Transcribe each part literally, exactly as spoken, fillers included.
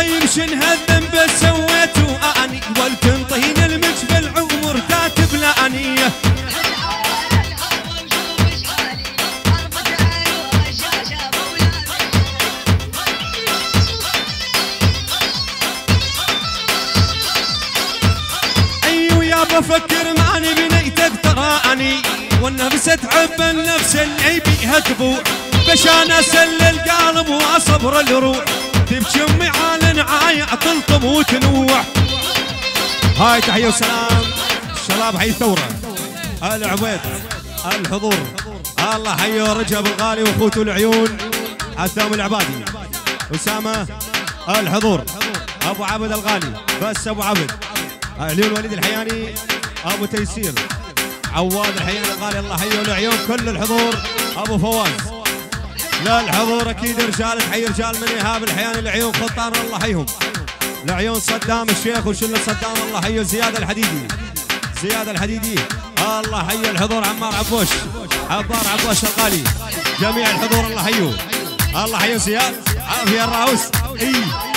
طيب شن هالذنب سويته اني والتنطين المج بالعمر كاتب لانيه ايوه يا بفكر ماني بنيتك تراني والنفس تعب النفس اللي بيها تبوع بشان اسل القلب واصبر الروح تبكي امي على نعاية تلطم وتنوع. هاي تحية وسلام الشباب حي الثورة ال عبيد الحضور الله حيو رجب الغالي واخوته العيون عثام العبادي اسامة الحضور ابو عبد الغالي بس ابو عبد عيون وليد الحياني ابو تيسير عواد الحياني الغالي الله حيو العيون كل الحضور ابو فواز لا الحضور اكيد رجال تحيي رجال من ايهاب الحياني العيون خطار الله حيهم العيون صدام الشيخ وشله صدام الله حيو زياد الحديدي زياد الحديدي الله حي الحضور عمار عبوش عبار عبوش الغالي جميع الحضور الله حيو الله حيو زياد عافيه الراوس اي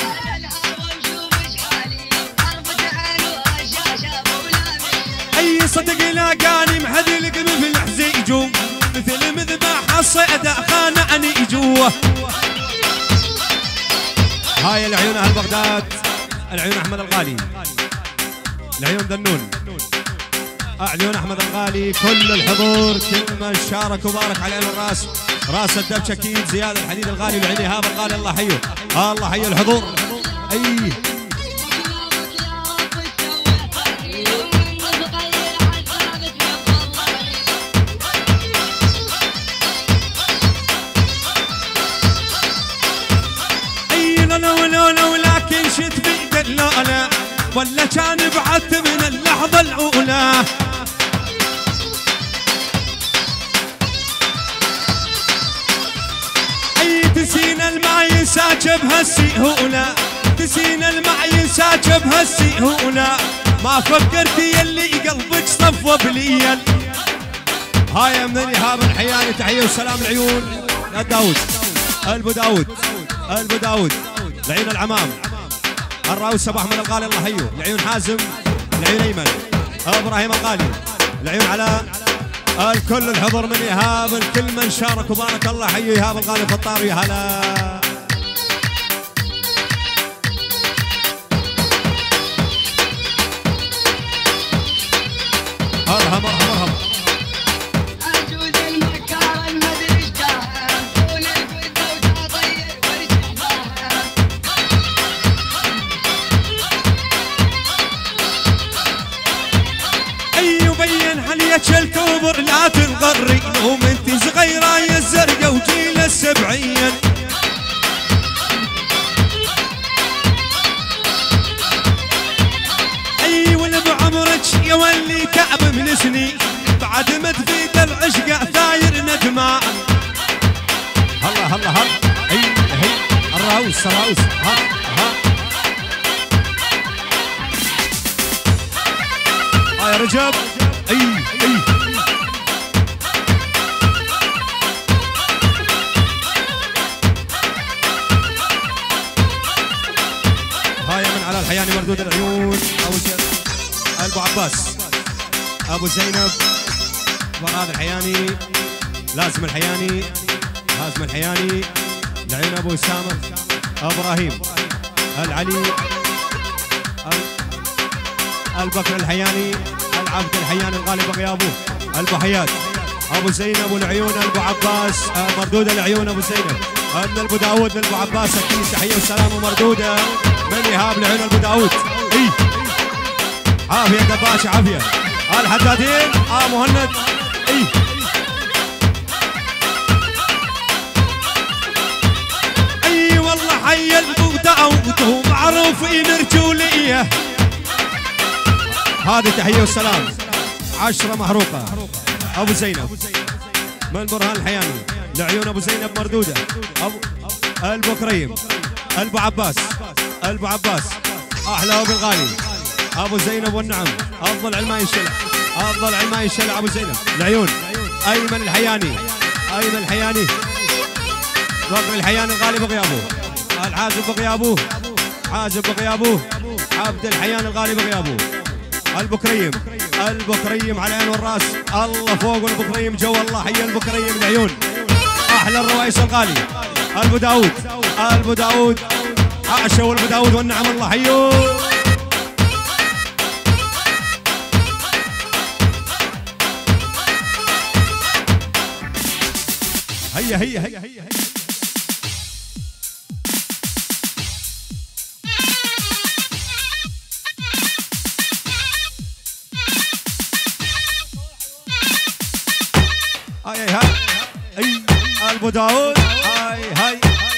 اي صدق لاقاني محذلك مثل الحزيجو مثل مذبح الصيد خانعني جوه. هاي العيون اهل بغداد العيون احمد الغالي العيون ذنون عيون احمد الغالي كل الحضور كل من شارك وبارك على عين الراس راس الدبش اكيد زياد الحديد الغالي والعين ايهاب الغالي الله حيه الله حي الحضور اي ولكن شت بيد اللؤلؤ ولا كان بعدت من اللحظة الأولى. أي تسين الماء ينساك بهالسهولة تسين الماء ينساك بهالسهولة ما فكرت يلي قلبك صفوة بليل. هاي من ايهاب الحياني تحية وسلام العيون يا داود البو داود البو داود العيون العمام الراوس ابو احمد الغالي الله حيه العيون حازم العيون ايمن ابراهيم الغالي العيون على الكل الحضور من ايهاب الكل من شارك وبارك الله حيه ايهاب الغالي خطار يا هلا. مرحبا مرحبا مرحبا الكوبر لا تنغري نوم انت صغيره يا الزرقاء وجيل السبعين. اي ولا بعمرك يا ولي تعب من سنين بعد ما تفيد العشق ثاير ندمان. هلا هلا هلا اي هي الراوس الراوس ها ها ها يا رجب اي اي هاي من على الحياني مردود العيون ابو ابو عباس ابو زينب مراد الحياني لازم الحياني لازم الحياني العيون ابو اسامه ابراهيم العلي البكر الحياني العبد الحياني الغالي بغيابه ابو حيات ابو زينب والعيون ابو عباس مردوده العيون ابو زينب من ابو داود لابو عباس اكيد تحيه وسلام مردوده من ايهاب العيون ابو داود اي عافيه دباش عافيه الحدادين اه مهند اي اي والله حي ابو داود هو معروف ان رجوليه. هذه تحية والسلام عشرة محروقة أبو زينب من برهان الحياني لعيون أبو زينب مردودة أبو ألبو كريم ألبو عباس ألبو عباس أحلى أبو الغالي أبو زينب والنعم أفضل علماء الشلع أفضل علماء الشلع أبو زينب العيون أيمن الحياني أيمن الحياني بكر الحياني الغالي بغيابه الحازم بغيابه حازم بغيابه، عبد الحيان الغالي بغيابه، البكريم البكريم على عين والراس، الله فوق البكريم جو، الله حي البكريم العيون، احلى الرويس الغالي البو داود البو داود عاشوا والبو داود والنعم الله حيو. هيا هيا هيا هيا هيا هاي هاي اي البو داود هاي هاي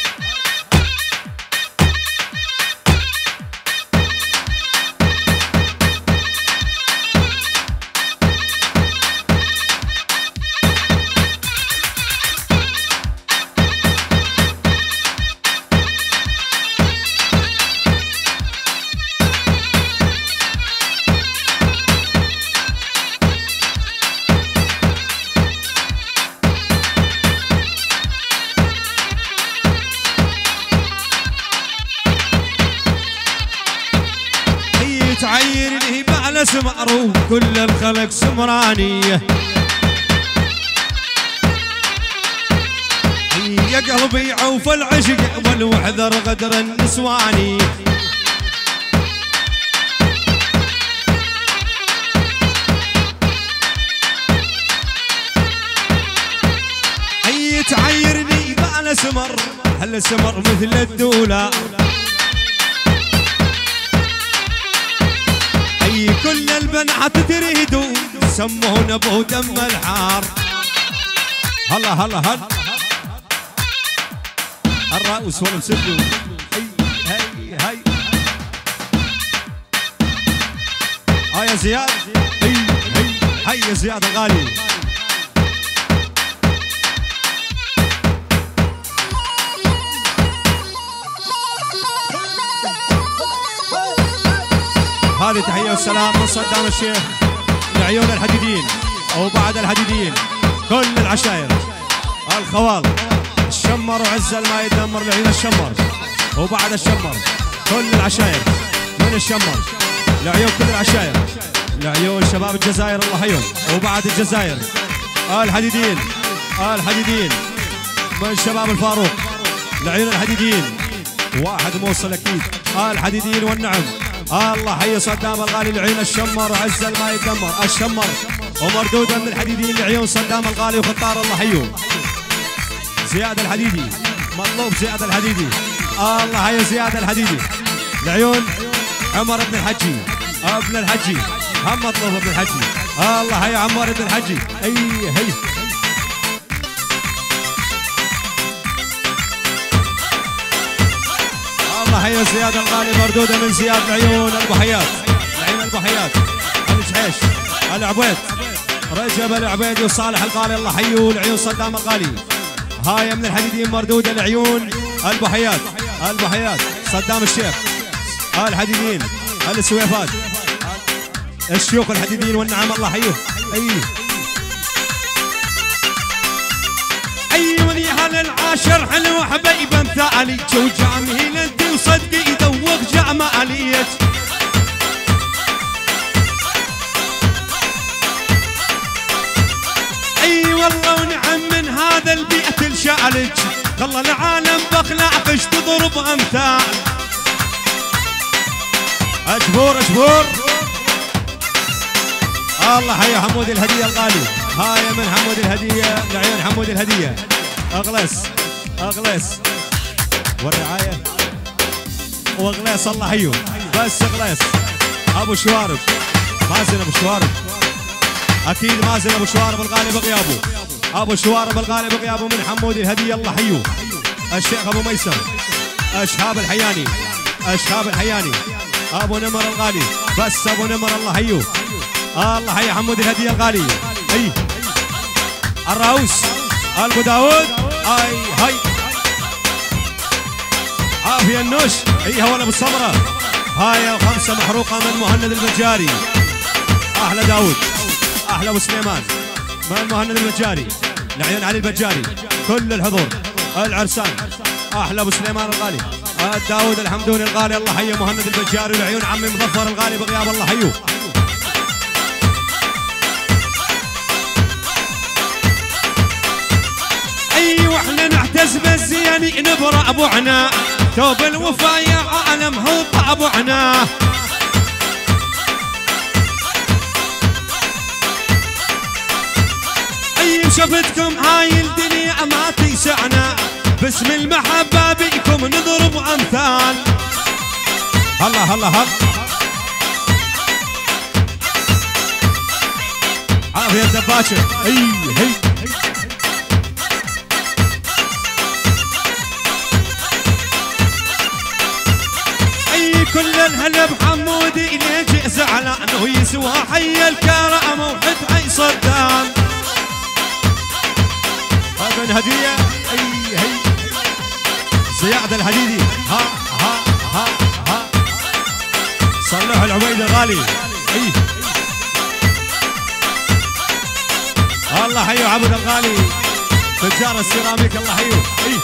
تعير الهبة على سمره كل الخلق سمرانية، يا قلبي عوف العشق والوحذر غدر النسواني، اي تعير الهبة على سمر هل سمر مثل الدولة، كل البنات تريدوا يسمون ابو دم الحار. هلا هلا هلا الرؤوس والمسدو هي هي هي هاي يا زياد هي هي هي يا زياد الغالي. هذه تحية والسلام من صدام الشيخ لعيون الحديدين وبعد الحديدين كل العشاير الخوال الشمر وعز ما يدمر لعيون الشمر وبعد الشمر كل العشاير من الشمر لعيون كل العشاير لعيون شباب الجزائر الله حيهم وبعد الجزائر الحديدين الحديدين من شباب الفاروق لعيون الحديدين واحد موصل اكيد الحديدين والنعم الله حي صدام الغالي لعيون الشمر وعز ما يدمر الشمر ومردوده من الحديدين لعيون صدام الغالي وخطار الله حيو زياد الحديدي مطلوب زياد الحديدي الله حي زياد الحديدي لعيون عمر بن الحجي ابن الحجي هم مطلوب ابن الحجي الله حي عمار بن الحجي اي هي الله حي زياد الغالي مردوده من زياد العيون البحيات العيون البحيات الجحيش العبيد رجب العبيدي وصالح الغالي الله حيو العيون صدام الغالي هاي من الحديدين مردوده العيون البحيات البحيات صدام الشيخ الحديدين السويفات الشيوخ الحديدين والنعم الله حيو اي اي ولي هل العاشر حلو حبيب مثالي جو جامهين انت وصدقي يدوق جماليك اي والله ونعم من هذا البيئة الشالك والله العالم باخلاقش تضرب امثال اجبور اجبور الله حي حمود الهدية الغالي هاي من حمود الهدية لعيون حمود الهدية اغلس اغلس والرعاية واغلس الله حيو بس اغلس ابو شوارب مازن ابو شوارب اكيد مازن ابو شوارب الغالي بغيابه ابو شوارب الغالي بغيابه من حمود الهدية الله حيو الشيخ ابو ميسر اشهاب الحياني اشهاب الحياني ابو نمر الغالي بس ابو نمر الله حيو الله حي حمود الهدية الغالي اي الراوس البو داود اي هاي عافية النوش اي هو ابو الصبرة هاي خمسة محروقة من مهند المجاري احلى داود احلى ابو سليمان من مهند المجاري لعيون علي البجاري كل الحضور العرسان احلى ابو سليمان الغالي داود الحمدوني الغالي الله حيه، مهند البجاري والعيون عمي مظفر الغالي بغياب الله حيوه. اي واحنا نعتز بالزياني نبرأ ابوعنا، ثوب الوفا يا عالم هو طابعنا. اي شفتكم هاي الدنيا ما تيسعنا، باسم المحبة بيكم نضرب امثال. هلا هلا هلا عافية الدباشة. اي هي اي كل الهلا بحمودي ليجي زعلان ويسوى حي الكرم وحد حي صدام. هذا هدية. اي هي زياد الحديدي. ها ها ها ها صلح العبيد الغالي. اي الله حيو عبد الغالي تجار السيراميك الله حيو. اي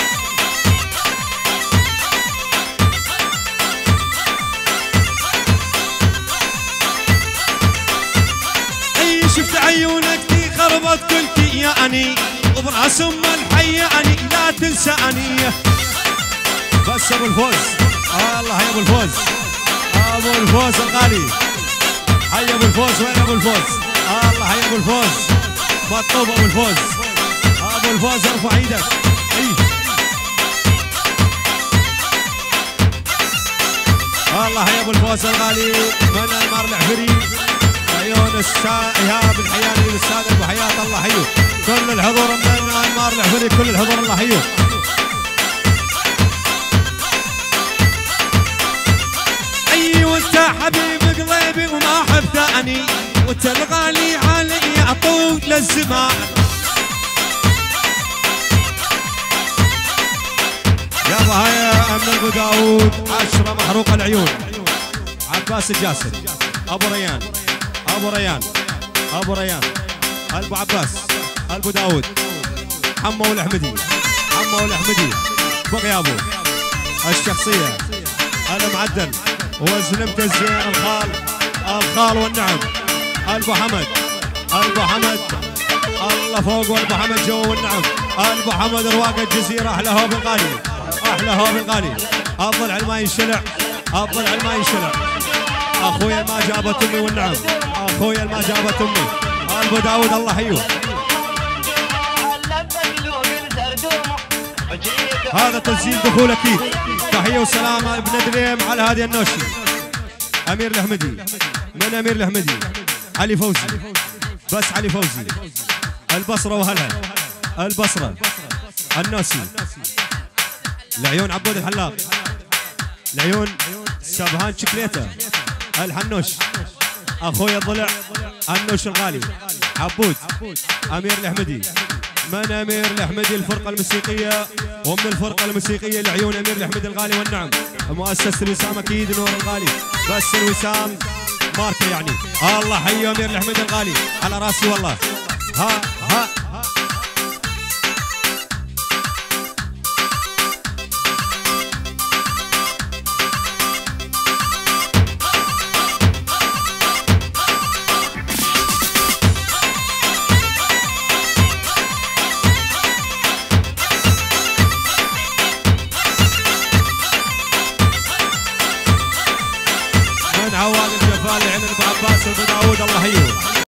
اي شفت عيونك دي خربت كل يعني، وبراس ام الحي يعني لا تنساني. بس ابو الفوز. الله حي ابو الفوز. ابو الفوز الغالي. حي ابو الفوز. وين ابو الفوز؟ الله حي ابو الفوز. مطلوب ابو الفوز. ابو الفوز ارفع ايدك. اي الله حي ابو الفوز الغالي من المار العفري، عيون السا ايهاب الحياني والاستاذ ابو حياه الله حيو. كل الحضور من المار العفري، كل الحضور الله حيو. وانت حبيب قلبي وما احب ثاني، وانت الغالي علي طول الزمان. يابا هيا من ابو داود عشرة محروق العيون. عباس الجاسر. ابو ريان. ابو ريان. ابو ريان. ابو عباس. ابو داود. حمو الحمدي. حمو الحمدي بغيابه. الشخصية المعدل وزلمت الزين الخال. الخال والنعم. البو حمد. البو حمد الله فوق، والبو حمد جو والنعم. البو حمد رواق الجزيره. احلى هو بالغالي. احلى هو بالغالي. الضلع ما ينشلع. الضلع ما ينشلع. اخويا ما جابت امي والنعم. اخويا ما جابت امي. البو داود الله حيوه. هذا تسجيل دخول اكيد. تحيه وسلامه ابن دريم على هذه النوشي. امير الحمدي. من امير الحمدي؟ علي فوزي. بس علي فوزي. البصره وهلها. البصره. النوسي. العيون عبود الحلاق. العيون سبهان شكليته. الحنوش. اخويا الضلع النوش الغالي. عبود. امير الحمدي. من امير الحمدي الفرقه الموسيقيه، ومن الفرقه الموسيقيه لعيون امير الحمدي الغالي والنعم. مؤسسه الوسام اكيد نور الغالي. بس الوسام ماركه يعني. الله حي امير الحمدي الغالي على راسي والله. ها ها عواد الجفال عين ابو عباس ابو داود الله يحييه.